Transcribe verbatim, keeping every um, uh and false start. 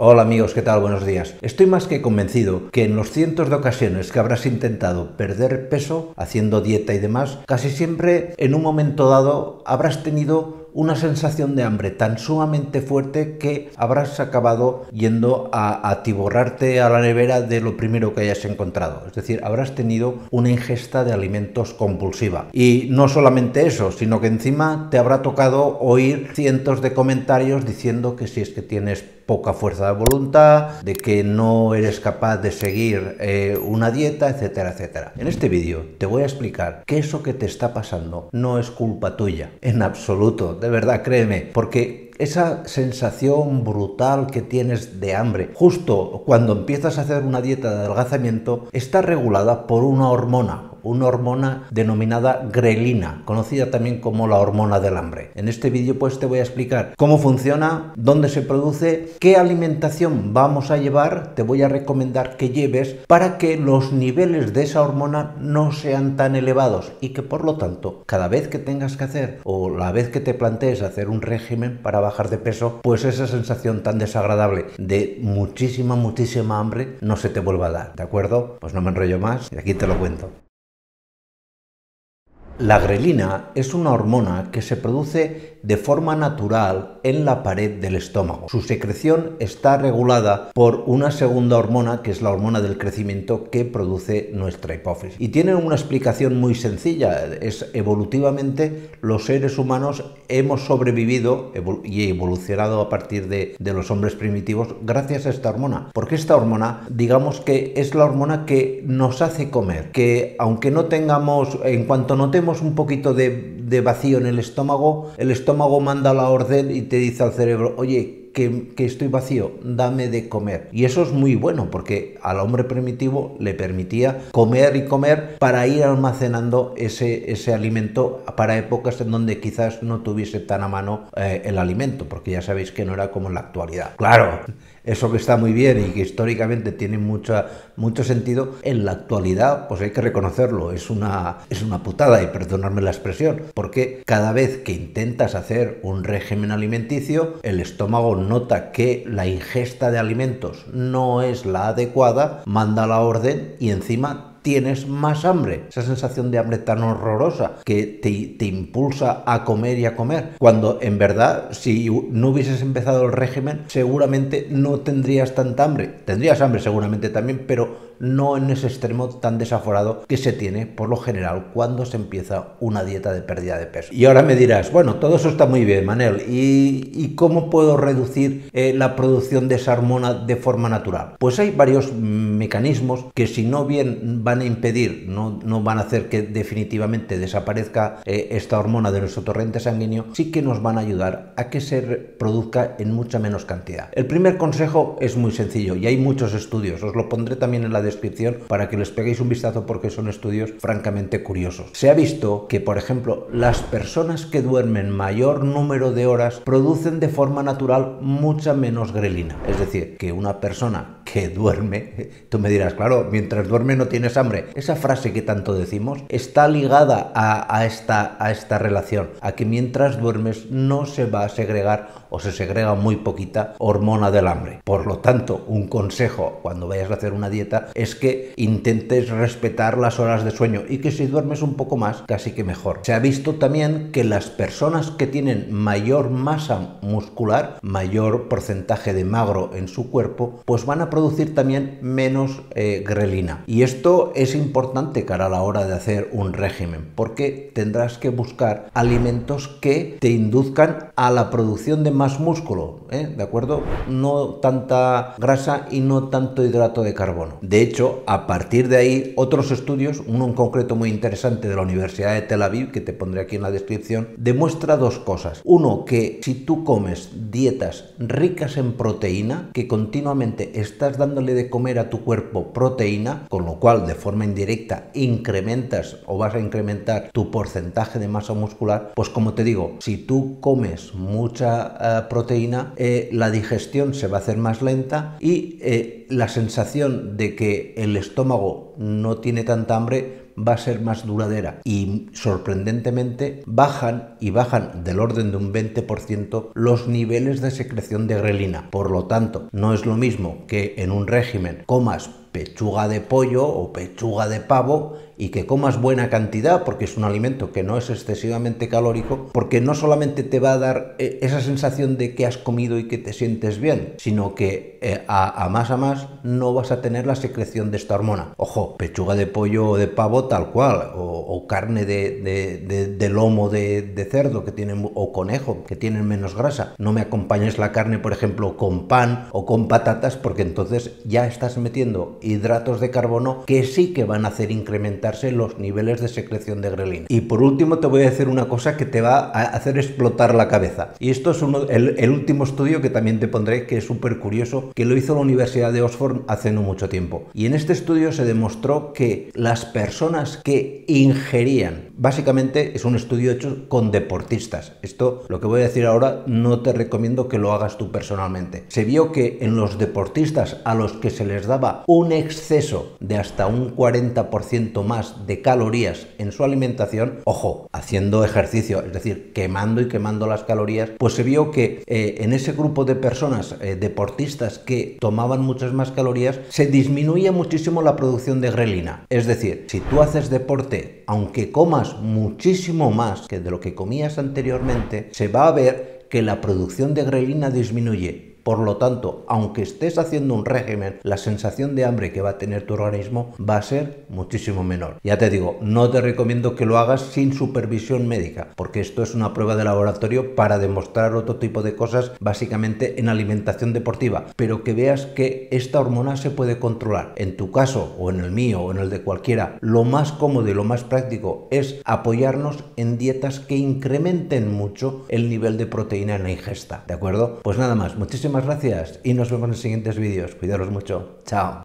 Hola amigos, ¿qué tal? Buenos días. Estoy más que convencido que en los cientos de ocasiones que habrás intentado perder peso haciendo dieta y demás, casi siempre en un momento dado habrás tenido una sensación de hambre tan sumamente fuerte que habrás acabado yendo a atiborrarte a la nevera de lo primero que hayas encontrado. Es decir, habrás tenido una ingesta de alimentos compulsiva. Y no solamente eso, sino que encima te habrá tocado oír cientos de comentarios diciendo que si es que tienes poca fuerza de voluntad, de que no eres capaz de seguir eh, una dieta, etcétera, etcétera. En este vídeo te voy a explicar que eso que te está pasando no es culpa tuya, en absoluto, de verdad, créeme, porque esa sensación brutal que tienes de hambre justo cuando empiezas a hacer una dieta de adelgazamiento está regulada por una hormona, una hormona denominada grelina, conocida también como la hormona del hambre. En este vídeo pues te voy a explicar cómo funciona, dónde se produce, qué alimentación vamos a llevar, te voy a recomendar que lleves para que los niveles de esa hormona no sean tan elevados y que por lo tanto cada vez que tengas que hacer o la vez que te plantees hacer un régimen para bajar de peso, pues esa sensación tan desagradable de muchísima, muchísima hambre no se te vuelva a dar, ¿de acuerdo? Pues no me enrollo más y aquí te lo cuento. La grelina es una hormona que se produce de forma natural en la pared del estómago. Su secreción está regulada por una segunda hormona, que es la hormona del crecimiento que produce nuestra hipófisis. Y tiene una explicación muy sencilla, es evolutivamente los seres humanos hemos sobrevivido y evolucionado a partir de, de los hombres primitivos gracias a esta hormona. Porque esta hormona, digamos que es la hormona que nos hace comer, que aunque no tengamos, en cuanto notemos un poquito de, de vacío en el estómago, el estómago manda la orden y te dice al cerebro, oye, que, que estoy vacío, dame de comer. Y eso es muy bueno porque al hombre primitivo le permitía comer y comer para ir almacenando ese, ese alimento para épocas en donde quizás no tuviese tan a mano eh, el alimento, porque ya sabéis que no era como en la actualidad. Claro, eso que está muy bien y que históricamente tiene mucha, mucho sentido, en la actualidad pues hay que reconocerlo, es una, es una putada, y perdonadme la expresión, porque cada vez que intentas hacer un régimen alimenticio, el estómago nota que la ingesta de alimentos no es la adecuada, manda la orden y encima tienes más hambre, esa sensación de hambre tan horrorosa que te, te impulsa a comer y a comer, cuando en verdad si no hubieses empezado el régimen seguramente no tendrías tanta hambre, tendrías hambre seguramente también, pero no en ese extremo tan desaforado que se tiene por lo general cuando se empieza una dieta de pérdida de peso. Y ahora me dirás, bueno, todo eso está muy bien, Manel, ¿y, y cómo puedo reducir eh, la producción de esa hormona de forma natural? Pues hay varios mecanismos que si no bien van a impedir, no, no van a hacer que definitivamente desaparezca eh, esta hormona de nuestro torrente sanguíneo, sí que nos van a ayudar a que se produzca en mucha menos cantidad. El primer consejo es muy sencillo y hay muchos estudios, os lo pondré también en la descripción para que les peguéis un vistazo porque son estudios francamente curiosos. Se ha visto que, por ejemplo, las personas que duermen mayor número de horas producen de forma natural mucha menos grelina. Es decir, que una persona que duerme, tú me dirás, claro, mientras duerme no tienes hambre. Esa frase que tanto decimos está ligada a, a, esta, a esta relación, a que mientras duermes no se va a segregar o se segrega muy poquita hormona del hambre. Por lo tanto, un consejo cuando vayas a hacer una dieta es que intentes respetar las horas de sueño y que si duermes un poco más, casi que mejor. Se ha visto también que las personas que tienen mayor masa muscular, mayor porcentaje de magro en su cuerpo, pues van a producir también menos eh, grelina. Y esto es importante cara a la hora de hacer un régimen, porque tendrás que buscar alimentos que te induzcan a la producción de más músculo, ¿eh? ¿De acuerdo? No tanta grasa y no tanto hidrato de carbono. De hecho, a partir de ahí, otros estudios, uno en concreto muy interesante de la Universidad de Tel Aviv, que te pondré aquí en la descripción, demuestra dos cosas. Uno, que si tú comes dietas ricas en proteína, que continuamente estás dándole de comer a tu cuerpo proteína, con lo cual de forma indirecta incrementas o vas a incrementar tu porcentaje de masa muscular, pues como te digo, si tú comes mucha uh, proteína, eh, la digestión se va a hacer más lenta y eh, la sensación de que el estómago no tiene tanta hambre va a ser más duradera y sorprendentemente bajan y bajan del orden de un veinte por ciento los niveles de secreción de grelina. Por lo tanto, no es lo mismo que en un régimen comas pechuga de pollo o pechuga de pavo y que comas buena cantidad, porque es un alimento que no es excesivamente calórico, porque no solamente te va a dar eh, esa sensación de que has comido y que te sientes bien, sino que eh, a, a más a más no vas a tener la secreción de esta hormona. Ojo, pechuga de pollo o de pavo tal cual, o, o carne de, de, de, de lomo de, de cerdo que tienen, o conejo que tienen menos grasa. No me acompañes la carne, por ejemplo, con pan o con patatas, porque entonces ya estás metiendo hidratos de carbono que sí que van a hacer incrementarse los niveles de secreción de grelina. Y por último te voy a decir una cosa que te va a hacer explotar la cabeza. Y esto es uno, el, el último estudio que también te pondré, que es súper curioso, que lo hizo la Universidad de Oxford hace no mucho tiempo. Y en este estudio se demostró que las personas que ingerían, básicamente es un estudio hecho con deportistas. Esto, lo que voy a decir ahora, no te recomiendo que lo hagas tú personalmente. Se vio que en los deportistas a los que se les daba un exceso de hasta un cuarenta por ciento más de calorías en su alimentación, ojo, haciendo ejercicio, es decir, quemando y quemando las calorías, pues se vio que eh, en ese grupo de personas eh, deportistas que tomaban muchas más calorías, se disminuía muchísimo la producción de grelina. Es decir, si tú haces deporte, aunque comas muchísimo más que de lo que comías anteriormente, se va a ver que la producción de grelina disminuye. Por lo tanto, aunque estés haciendo un régimen, la sensación de hambre que va a tener tu organismo va a ser muchísimo menor. Ya te digo, no te recomiendo que lo hagas sin supervisión médica, porque esto es una prueba de laboratorio para demostrar otro tipo de cosas, básicamente en alimentación deportiva, pero que veas que esta hormona se puede controlar. En tu caso, o en el mío, o en el de cualquiera, lo más cómodo y lo más práctico es apoyarnos en dietas que incrementen mucho el nivel de proteína en la ingesta, ¿de acuerdo? Pues nada más, muchísimas gracias y nos vemos en siguientes vídeos. Cuidaros mucho. Chao.